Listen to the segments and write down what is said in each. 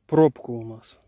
Пробка у нас.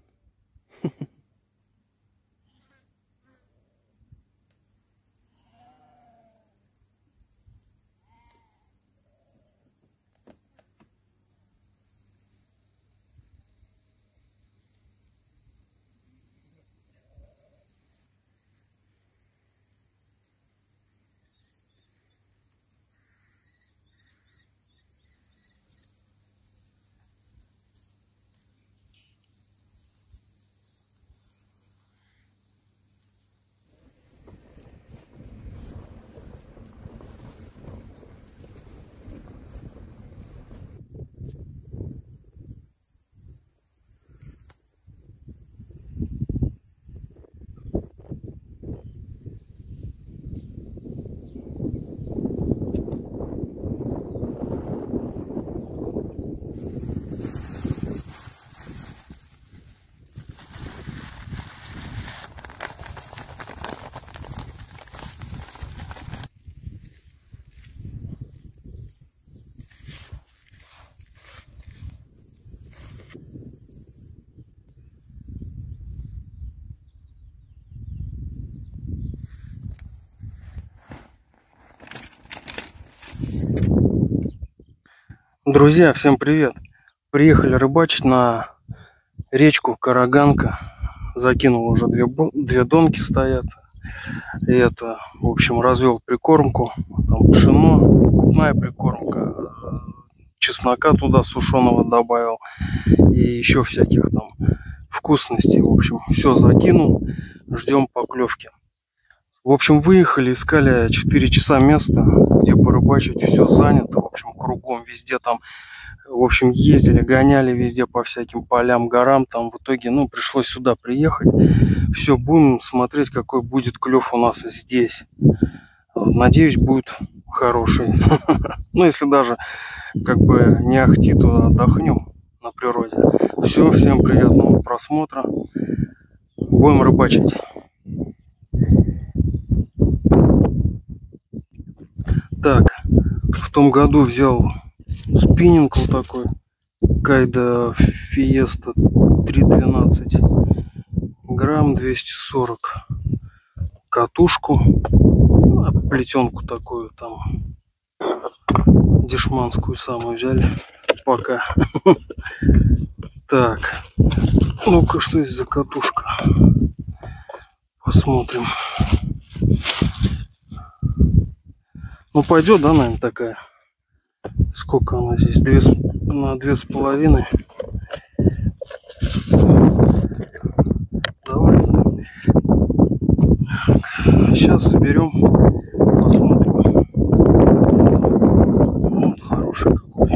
Друзья, всем привет! Приехали рыбачить на речку Караганка. Закинул уже две донки стоят. И это, в общем, развел прикормку. Там пшено, купная прикормка. Чеснока туда сушеного добавил. И еще всяких там вкусностей. В общем, все закинул. Ждем поклевки. В общем, выехали, искали 4 часа места, где порыбачить, все занято, в общем, кругом, везде там, в общем, ездили, гоняли везде по всяким полям, горам, там в итоге, ну, пришлось сюда приехать. Все, будем смотреть, какой будет клев у нас здесь. Надеюсь, будет хороший. Ну, если даже, как бы, не ахти, то отдохнем на природе. Все, всем приятного просмотра. Будем рыбачить. Так, в том году взял спиннинг вот такой, Кайда Фиеста 312 грамм, 240, катушку, плетенку такую там, дешманскую самую взяли пока. Так, ну-ка, что здесь за катушка? Посмотрим. Ну, пойдет, да, наверное, такая. Сколько она здесь? На 2,5. Давайте. Сейчас соберем, посмотрим. Вот хороший какой.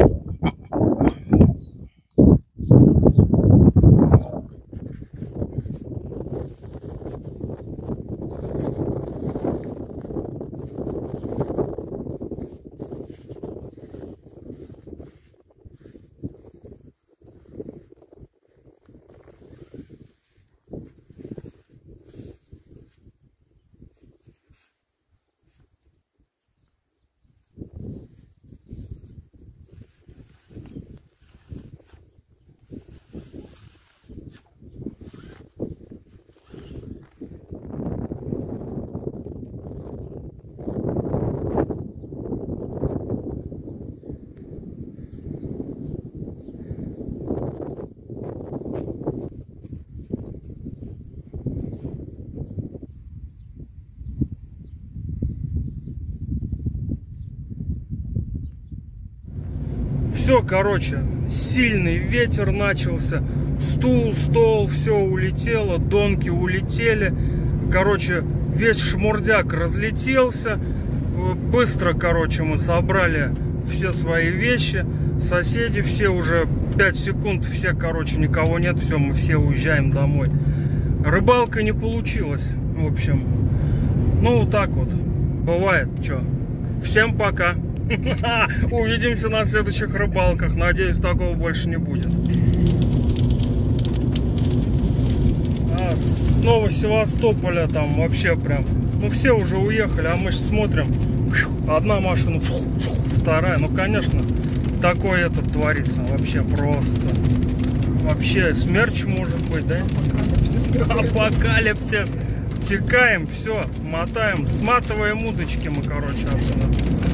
Все, короче, сильный ветер начался, стол, все улетело, донки улетели, короче, весь шмурдяк разлетелся. Быстро, короче, мы собрали все свои вещи, соседи все уже 5 секунд, все, короче, никого нет, все, мы все уезжаем домой. Рыбалка не получилась, в общем, ну вот так вот, бывает, что. Всем пока. Увидимся на следующих рыбалках. Надеюсь, такого больше не будет. Снова Севастополя там вообще прям. Ну все уже уехали, а мы же смотрим. Одна машина, вторая. Ну конечно, такое это творится вообще просто. Вообще смерч может быть, да? Апокалипсис. Текаем, все, мотаем, сматываем удочки мы, короче, отсюда.